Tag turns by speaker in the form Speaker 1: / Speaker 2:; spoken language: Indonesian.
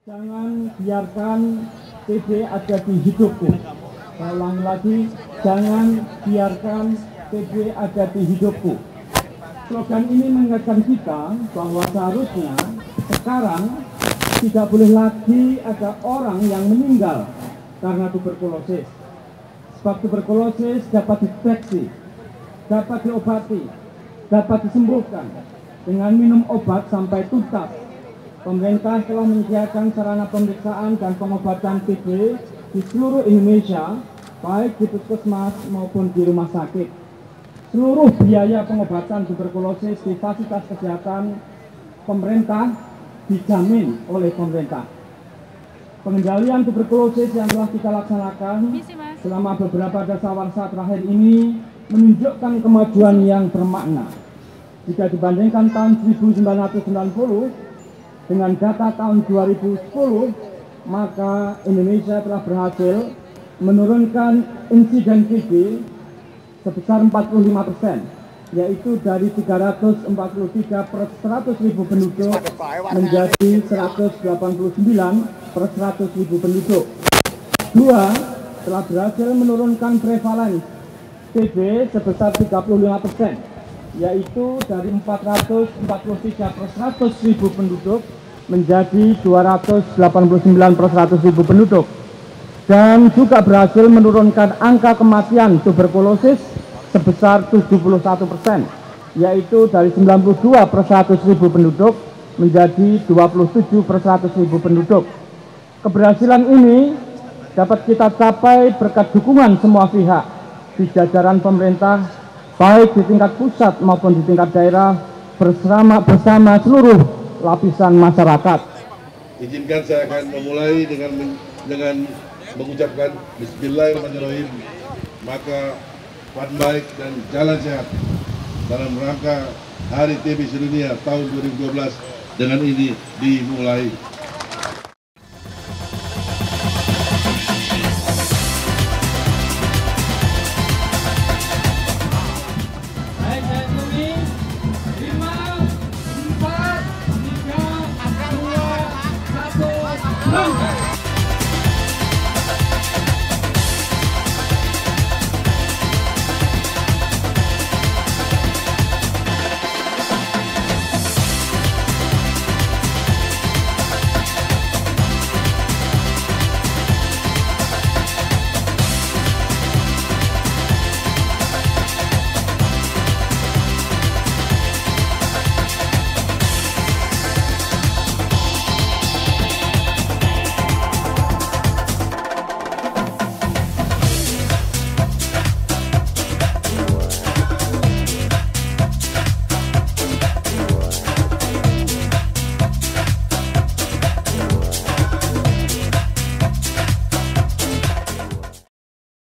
Speaker 1: Jangan biarkan TB ada di hidupku. Saya ulangi lagi, jangan biarkan TB ada di hidupku. Slogan ini mengingatkan kita bahwa seharusnya sekarang tidak boleh lagi ada orang yang meninggal karena tuberkulosis. Sebab tuberkulosis dapat dideteksi, dapat diobati, dapat disembuhkan dengan minum obat sampai tuntas. Pemerintah telah menyediakan sarana pemeriksaan dan pengobatan TB di seluruh Indonesia, baik di puskesmas maupun di rumah sakit. Seluruh biaya pengobatan tuberkulosis di fasilitas kesehatan pemerintah dijamin oleh pemerintah. Pengendalian tuberkulosis yang telah kita laksanakan selama beberapa dasawarsa terakhir ini menunjukkan kemajuan yang bermakna. Jika dibandingkan tahun 1990 dengan data tahun 2010, maka Indonesia telah berhasil menurunkan insiden TB sebesar 45%, yaitu dari 343 per 100.000 penduduk menjadi 189 per 100.000 penduduk. Dua, telah berhasil menurunkan prevalens TB sebesar 35%, yaitu dari 443 per 100.000 penduduk menjadi 289 per 100.000 penduduk. Dan juga berhasil menurunkan angka kematian tuberkulosis sebesar 71%, yaitu dari 92 per 100.000 penduduk menjadi 27 per 100.000 penduduk. Keberhasilan ini dapat kita capai berkat dukungan semua pihak di jajaran pemerintah, baik di tingkat pusat maupun di tingkat daerah, bersama seluruh lapisan masyarakat.
Speaker 2: Izinkan saya akan memulai dengan mengucapkan Bismillahirrahmanirrahim. Maka Pan baik dan jalan sehat dalam rangka Hari TB Sedunia tahun 2012 dengan ini dimulai.